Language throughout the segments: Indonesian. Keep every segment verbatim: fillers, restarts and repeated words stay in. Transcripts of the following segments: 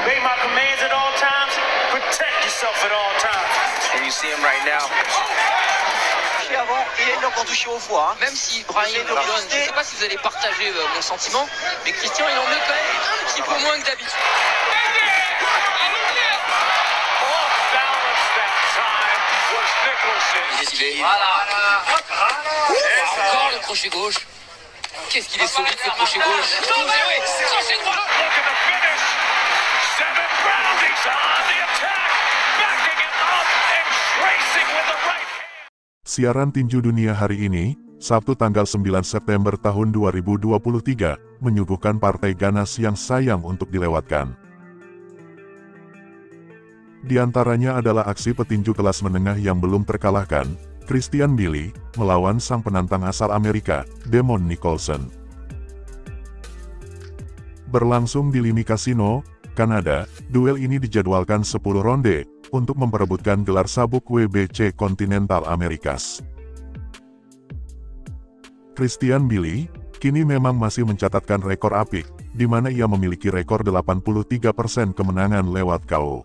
Obey my commands at all times. Protect yourself at all times. And you see him right now. Avant et ils l'ont encore touché au foie. Hein. Même si Brian John, je ne sais pas si vous allez partager euh, mon sentiment, mais Christian il en met quand même un petit peu moins que d'habitude. Voilà. Encore le crochet gauche. Qu'est-ce qu'il est solide ce crochet gauche. Crochet droit. Siaran tinju dunia hari ini, Sabtu tanggal sembilan September tahun dua ribu dua puluh tiga, menyuguhkan partai ganas yang sayang untuk dilewatkan. Di antaranya adalah aksi petinju kelas menengah yang belum terkalahkan, Christian Billy, melawan sang penantang asal Amerika, Demond Nicholson. Berlangsung di Limi Casino, Kanada, duel ini dijadwalkan sepuluh ronde, untuk memperebutkan gelar sabuk W B C Continental Americas. Christian Billy, kini memang masih mencatatkan rekor apik, di mana ia memiliki rekor delapan puluh tiga persen kemenangan lewat K O.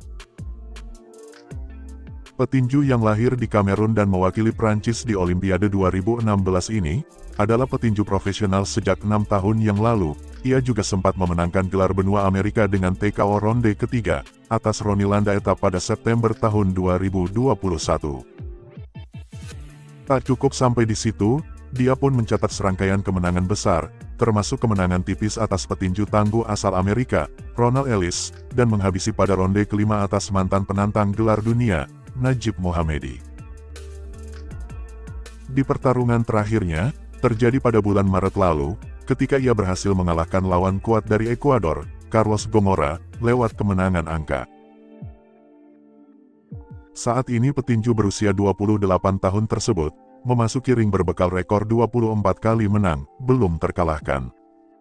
Petinju yang lahir di Kamerun dan mewakili Prancis di Olimpiade dua ribu enam belas ini, adalah petinju profesional sejak enam tahun yang lalu. Ia juga sempat memenangkan gelar benua Amerika dengan T K O ronde ketiga, atas Ronnie Landaeta pada September tahun dua ribu dua puluh satu. Tak cukup sampai di situ, dia pun mencatat serangkaian kemenangan besar, termasuk kemenangan tipis atas petinju tangguh asal Amerika, Ronald Ellis, dan menghabisi pada ronde kelima atas mantan penantang gelar dunia, Najib Mohammedi. Di pertarungan terakhirnya, terjadi pada bulan Maret lalu, ketika ia berhasil mengalahkan lawan kuat dari Ekuador, Carlos Gomora, lewat kemenangan angka. Saat ini petinju berusia dua puluh delapan tahun tersebut, memasuki ring berbekal rekor dua puluh empat kali menang, belum terkalahkan.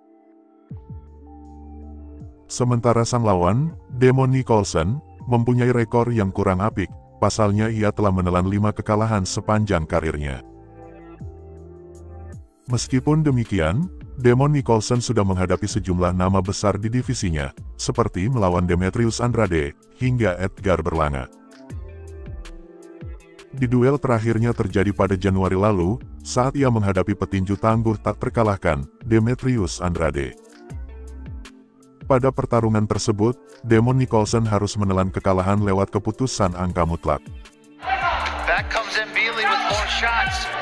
Sementara sang lawan, Demond Nicholson, mempunyai rekor yang kurang apik, pasalnya ia telah menelan lima kekalahan sepanjang karirnya. Meskipun demikian, Demond Nicholson sudah menghadapi sejumlah nama besar di divisinya, seperti melawan Demetrius Andrade, hingga Edgar Berlanga. Di duel terakhirnya terjadi pada Januari lalu, saat ia menghadapi petinju tangguh tak terkalahkan, Demetrius Andrade. Pada pertarungan tersebut, Demond Nicholson harus menelan kekalahan lewat keputusan angka mutlak. Back comes Mbili with more shots.